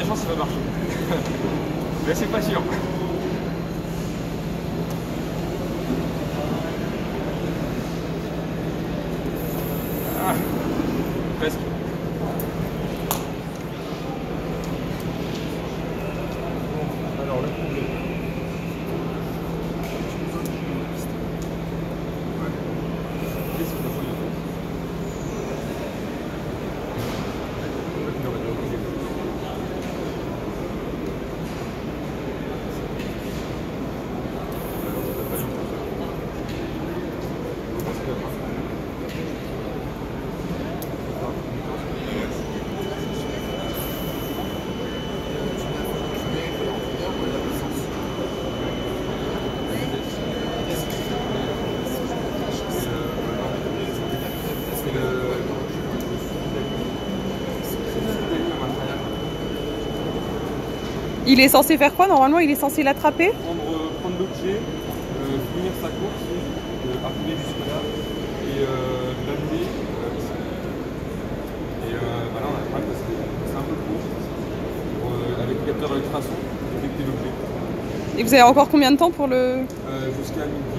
chance, il va marcher. Mais c'est pas sûr. Ah, presque. Alors, le problème. Qu'est-ce qu'on a fait? Il est censé faire quoi normalement? Il est censé l'attraper? Prendre l'objet, finir sa course, arriver jusque là et l'amener ici. Et bah là on a le problème parce que c'est un peu court avec le capteur ultrason détecter l'objet. Et vous avez encore combien de temps pour le... Jusqu'à midi.